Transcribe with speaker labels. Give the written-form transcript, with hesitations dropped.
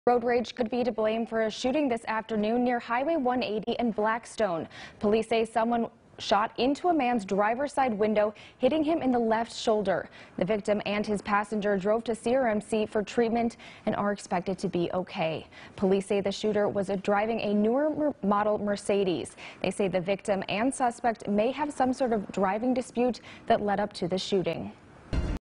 Speaker 1: Road rage could be to blame for a shooting this afternoon near Highway 180 in Blackstone. Police say someone shot into a man's driver's side window, hitting him in the left shoulder. The victim and his passenger drove to CRMC for treatment and are expected to be okay. Police say the shooter was driving a newer model Mercedes. They say the victim and suspect may have some sort of driving dispute that led up to the shooting.